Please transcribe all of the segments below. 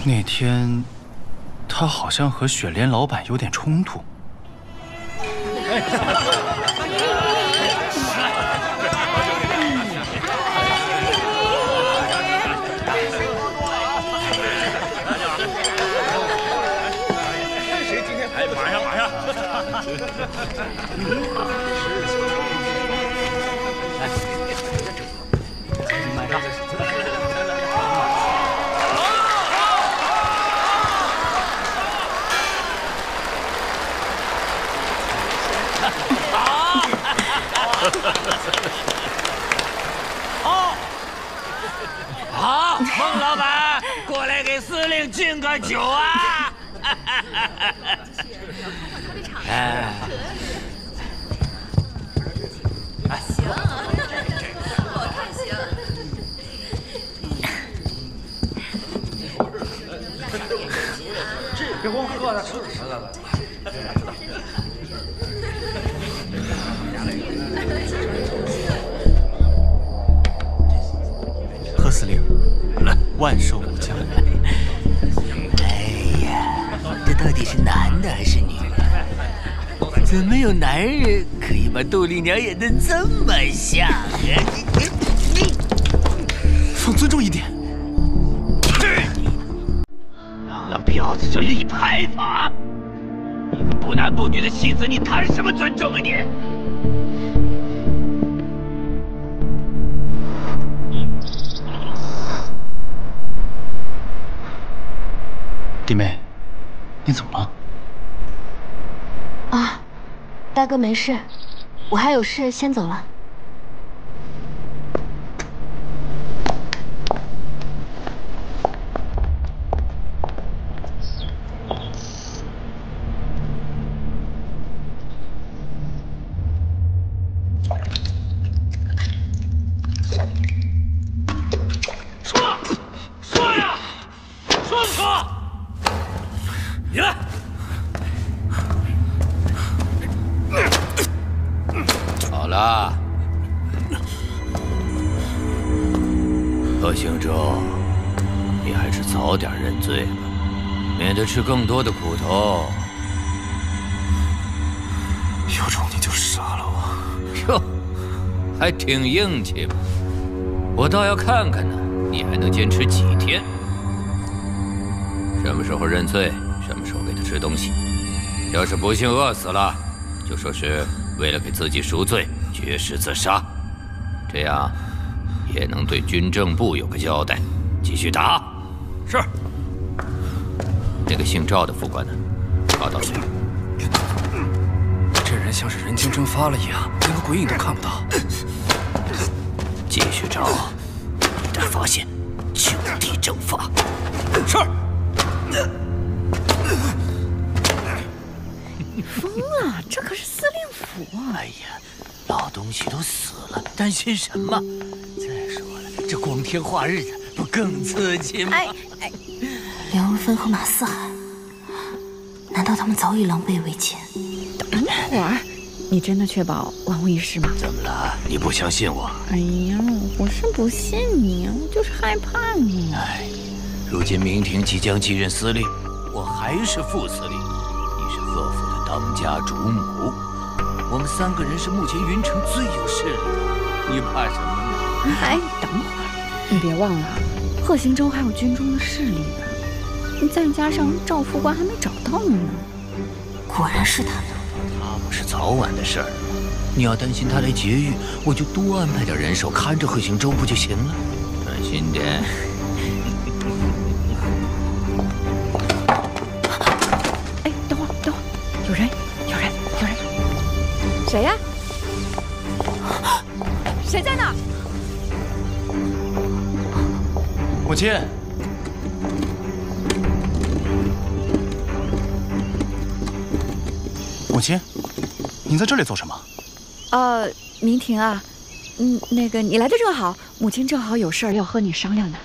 那天，他好像和雪莲老板有点冲突。 谁今天？哎，马上！ 买上。 好，孟老板，过来给司令敬个酒啊！哎， 行，我看行。 别光喝了，吃。来。 贺司令，万寿无疆。 哎呀，这到底是男的还是女的？怎么有男人可以把杜丽娘演得这么像啊？你， 放尊重一点。 那婊子就立牌坊！一个不男不女的戏子，你谈什么尊重啊你？ 弟妹，你怎么了？ 啊，大哥没事，我还有事，先走了。 说呀，说不说？ 你来！好了，何行舟，你还是早点认罪吧，免得吃更多的苦头。 有种你就杀了我！ 哟，还挺硬气嘛！我倒要看看呢，你还能坚持几天？什么时候认罪？ 什么时候给他吃东西？要是不幸饿死了，就说是为了给自己赎罪，绝食自杀，这样也能对军政部有个交代。继续打。是。那个姓赵的副官呢？抓到了没有？ 这人像是人间蒸发了一样，连个鬼影都看不到。 继续找，一旦发现，就地正法。是。 疯了，这可是司令府啊！ 哎呀，老东西都死了，担心什么？再说了，这光天化日的，不更刺激吗？ 哎，梁文芬和马四海，难道他们早已狼狈为奸？ 等会儿，你真的确保万无一失吗？ 怎么了？你不相信我？ 哎呀，我不是不信你，我就是害怕你。 哎，如今明廷即将继任司令，我还是副司令，你是贺府的当家主母，我们3个人是目前云城最有势力的，你怕什么呢？ 哎，等会儿，你别忘了，贺行州还有军中的势力呢，再加上赵副官还没找到呢。 果然是他们。 他不是早晚的事儿。你要担心他来劫狱，我就多安排点人手看着贺行州不就行了？专心点。 哎，等会儿，有人！谁呀？谁在那？ 母亲，母亲，您在这里做什么？ 明廷啊，那个你来的正好，母亲正好有事儿要和你商量呢。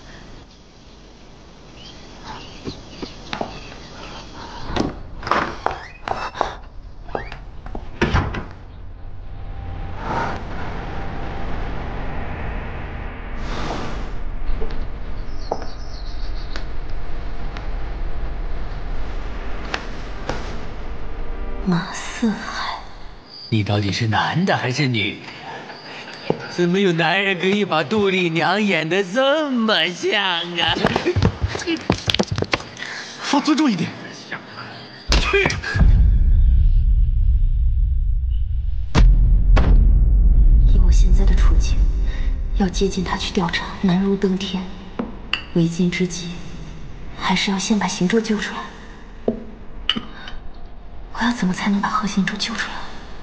马四海， 你到底是男的还是女的？怎么有男人可以把杜丽娘演得这么像啊？ 放尊重一点。去！ 以我现在的处境，要接近他去调查，难如登天。为今之计，还是要先把行舟救出来。我要怎么才能把贺行舟救出来？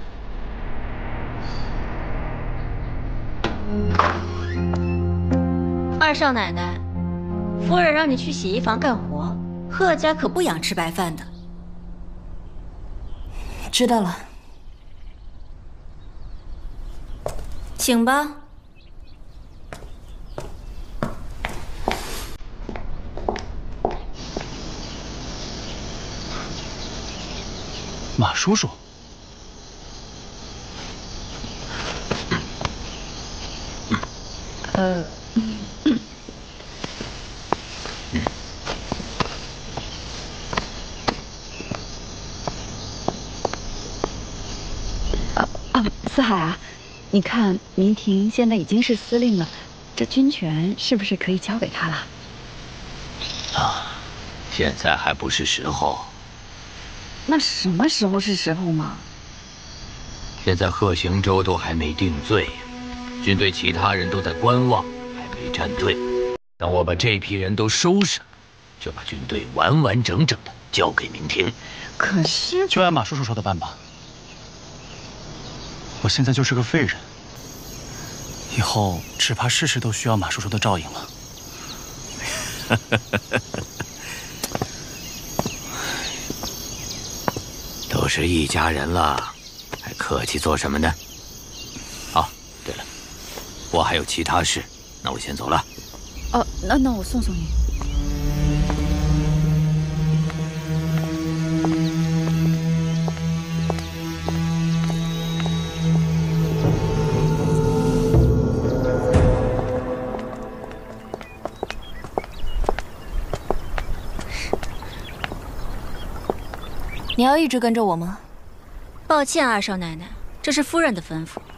二少奶奶，夫人让你去洗衣房干活，贺家可不养吃白饭的。 知道了， 请吧。 马叔叔。 四海啊，你看明廷现在已经是司令了，这军权是不是可以交给他了？ 啊，现在还不是时候。 那什么时候是时候嘛？ 现在贺行舟都还没定罪，军队其他人都在观望，还没站队。等我把这批人都收拾了，就把军队完完整整的交给明廷。 可是， 就按马叔叔说的办吧。我现在就是个废人，以后只怕事事都需要马叔叔的照应了。 都是一家人了，还客气做什么呢？哦，对了，我还有其他事，那我先走了。 哦，那我送你。 你要一直跟着我吗？ 抱歉，二少奶奶，这是夫人的吩咐。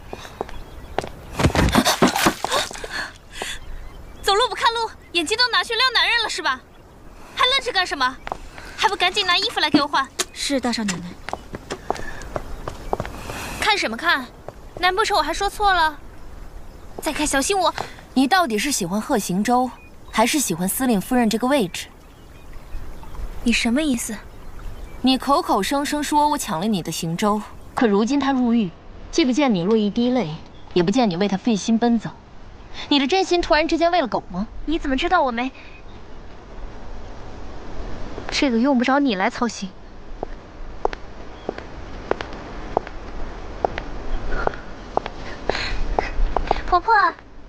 走路不看路，眼睛都拿去撩男人了是吧？还愣着干什么？还不赶紧拿衣服来给我换！ 是大少奶奶。 看什么看？难不成我还说错了？再看小心我！ 你到底是喜欢贺行舟，还是喜欢司令夫人这个位置？ 你什么意思？ 你口口声声说我抢了你的行舟，可如今他入狱，既不见你落一滴泪，也不见你为他费心奔走，你的真心突然之间为了狗吗？ 你怎么知道我没？这个用不着你来操心。婆婆，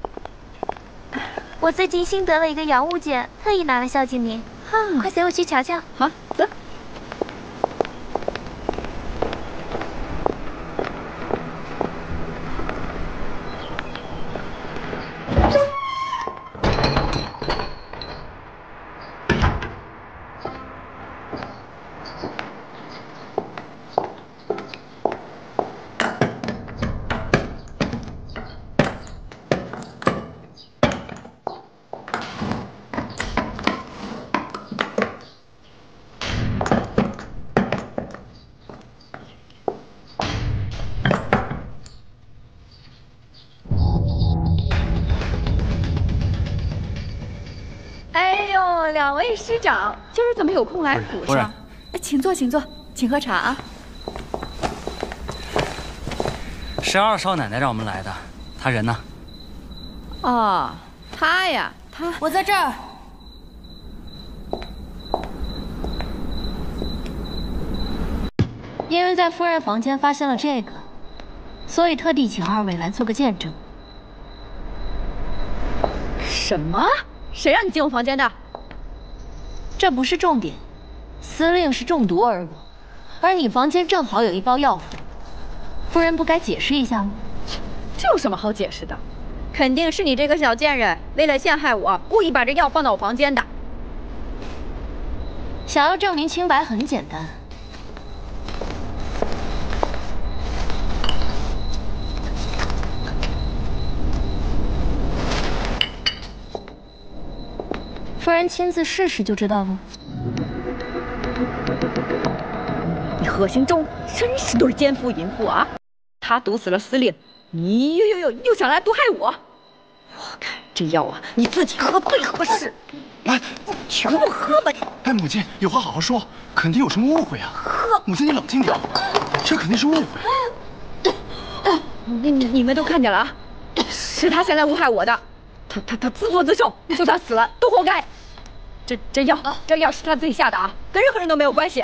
我最近新得了一个洋物件，特意拿来孝敬您，快随我去瞧瞧。 好，走。 两位师长，今儿怎么有空来府上？哎，请坐，请坐，请喝茶啊。 是二少奶奶让我们来的，她人呢？ 哦，她呀，她…… 我在这儿。因为在夫人房间发现了这个，所以特地请二位来做个见证。 什么？谁让你进我房间的？ 这不是重点，司令是中毒而亡，而你房间正好有一包药粉，夫人不该解释一下吗？ 这有什么好解释的？肯定是你这个小贱人，为了陷害我，故意把这药放到我房间的。 想要证明清白很简单， 人亲自试试就知道了。 你贺行舟真是对奸夫淫妇啊！他毒死了司令，你又想来毒害我？我看这药啊，你自己喝最合适。 来， 全部喝吧你！ 哎，母亲，有话好好说，肯定有什么误会啊！ 喝， 母亲你冷静点，这肯定是误会。 你们都看见了啊，是他先来诬害我的，他自作自受，就算死了都活该。这药是他自己下的啊，跟任何人都没有关系。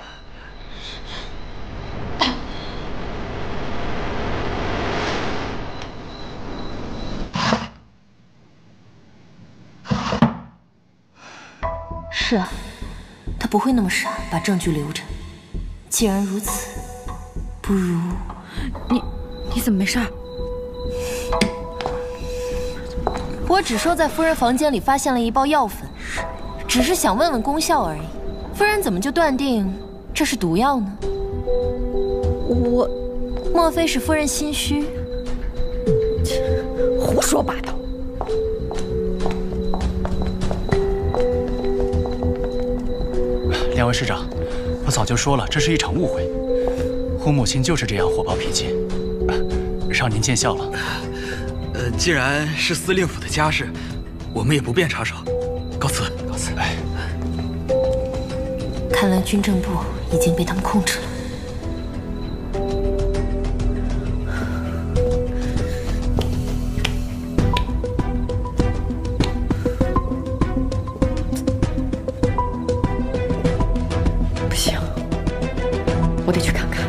是啊，他不会那么傻，把证据留着。既然如此，不如…… 你怎么没事？ 我只说在夫人房间里发现了一包药粉，只是想问问功效而已。夫人怎么就断定这是毒药呢？莫非是夫人心虚？ 胡说八道！ 两位师长，我早就说了，这是一场误会。我母亲就是这样火爆脾气，让您见笑了。 既然是司令府的家事，我们也不便插手。告辞，告辞。哎， 看来军政部已经被他们控制了。 不行，我得去看看。